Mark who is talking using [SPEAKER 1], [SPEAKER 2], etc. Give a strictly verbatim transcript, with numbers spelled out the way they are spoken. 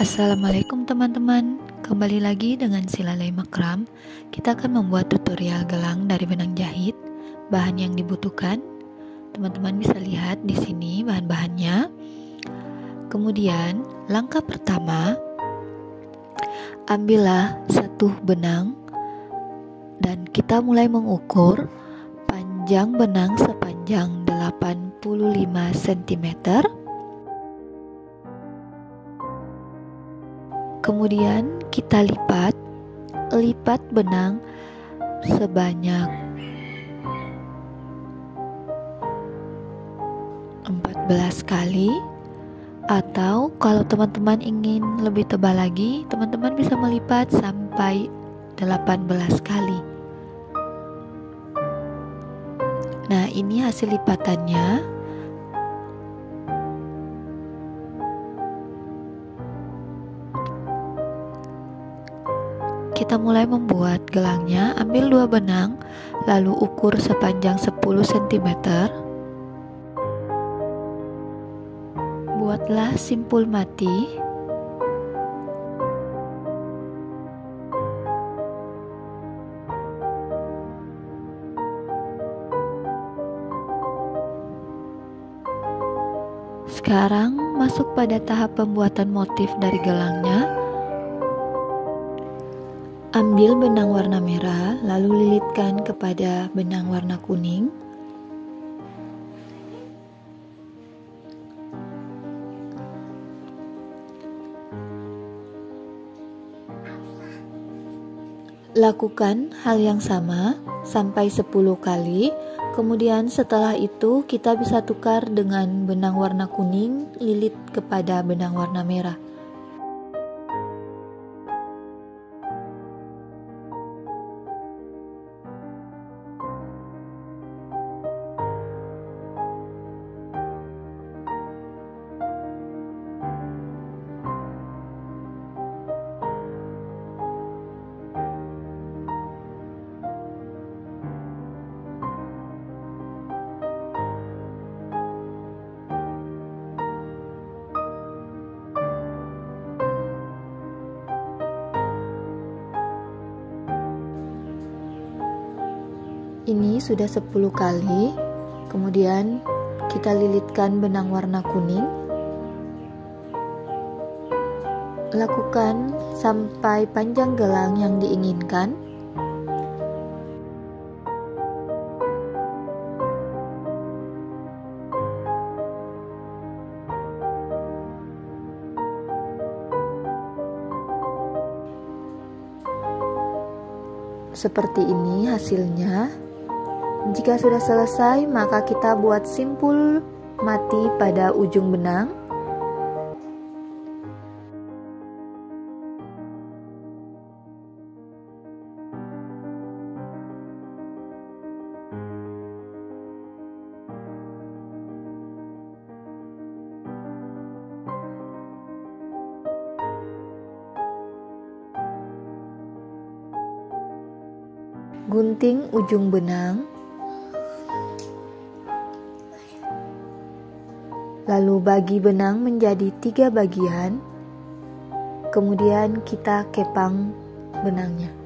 [SPEAKER 1] Assalamualaikum teman-teman, kembali lagi dengan Silalai Makram. Kita akan membuat tutorial gelang dari benang jahit. Bahan yang dibutuhkan, teman-teman bisa lihat di sini bahan-bahannya. Kemudian langkah pertama, ambillah satu benang dan kita mulai mengukur panjang benang sepanjang delapan puluh lima sentimeter. Kemudian kita lipat, lipat benang sebanyak empat belas kali, atau kalau teman-teman ingin lebih tebal lagi, teman-teman bisa melipat sampai delapan belas kali. Nah, ini hasil lipatannya. Kita mulai membuat gelangnya. Ambil dua benang, lalu ukur sepanjang sepuluh sentimeter. Buatlah simpul mati. Sekarang masuk pada tahap pembuatan motif dari gelangnya. Ambil benang warna merah, lalu lilitkan kepada benang warna kuning. Lakukan hal yang sama sampai sepuluh kali. Kemudian setelah itu kita bisa tukar dengan benang warna kuning, lilit kepada benang warna merah. Ini sudah sepuluh kali. Kemudian kita lilitkan benang warna kuning. Lakukan sampai panjang gelang yang diinginkan. Seperti ini hasilnya. Jika sudah selesai, maka kita buat simpul mati pada ujung benang. Gunting ujung benang. Lalu bagi benang menjadi tiga bagian, kemudian kita kepang benangnya.